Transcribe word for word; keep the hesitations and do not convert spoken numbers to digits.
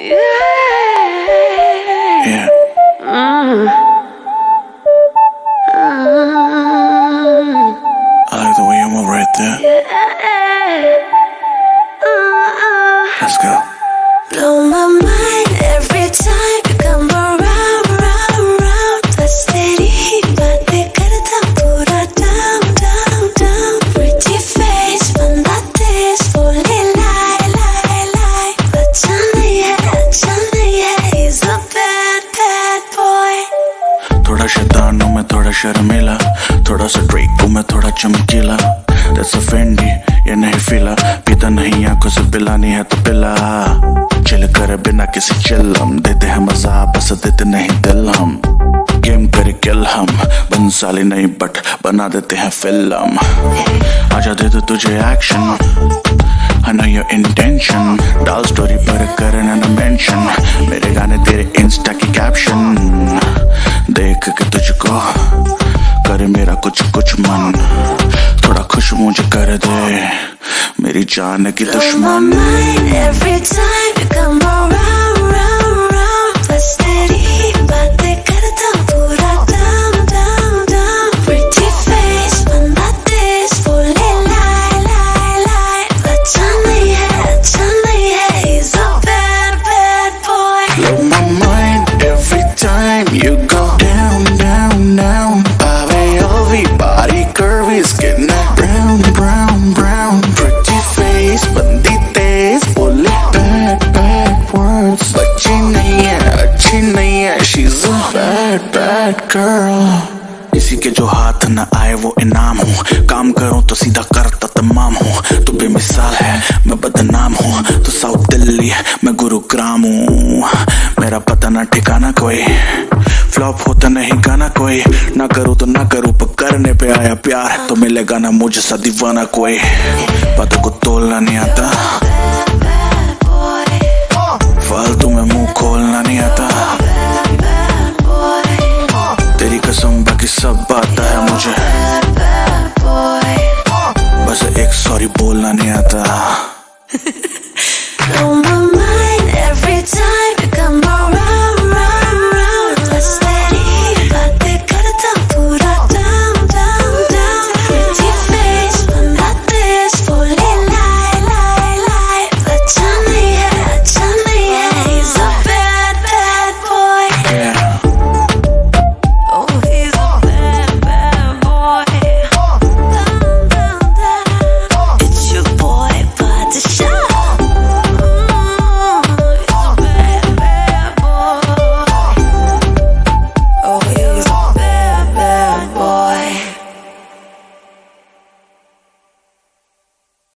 Yeah. Mm. I like the way you move right there. Let's go. Blow my mind every time you come around, round, round. Twist it, बातें करता पूरा down, down, down. Pretty face, बंदा तेज, बोले lie, lie, lie. बच्चा नहीं है, अच्छा नहीं है, he's a bad, bad boy. थोड़ा शैतान हूँ मैं, थोड़ा शर्मीला, थोड़ा सा ड्रेक हूँ मैं, थोड़ा चमकीला. That's a Fendi, ये नहीं फीला, पीता नहीं आंखों से पिलानी है तो पिला. चिल कर बिना किसी चिल्लम, देते हैं मजा बस देते नहीं दिल हम. गेम कर किल हम, बंसाली नहीं बट बना देते हैं फिल्म. आजा दे दो तुझे action, I know your intention. डाल स्टोरी पर करना न मेंशन, मेरे गाने तेरे इंस्टा की कैप्शन. देख के तुझको करे मेरा कुछ कुछ मन, थोड़ा खुश मुझे कर दे मेरी जान की दुश्मन. Every time you come around, round, round. Twist it, बातें करता पूरा down, down, down. Pretty face, बंदा तेज, बोले lie, lie, lie. बच्चा नहीं है, अच्छा नहीं है, he's a bad, bad boy. Blow my mind every time you go down, down, down. Body curvy, skin brown, brown, brown. Pretty face, बंदी तेज, बोले bad, bad words. बच्ची नहीं है, अच्छी नहीं है, she's a bad, bad girl. किसी के जो हाथ न आए वो इनाम हूँ, काम करूँ तो सीधा करता तमाम हूँ. तू बेमिसाल है, मैं बदनाम हूँ, तू साउथ दिल्ली है, मैं गुरुग्राम हूँ. मेरा पता ना ठिकाना कोई, फ्लॉप होता नहीं गाना कोई. ना करूँ तो ना करूँ पर करने पे आया प्यार, तो मिलेगा ना मुझे सा दीवाना कोई. बातों को तोलना नहीं आता, फालतू में मुंह खोलना नहीं आता. तेरी कसम बाकी सब आता है मुझे, बस एक सॉरी बोलना नहीं आता.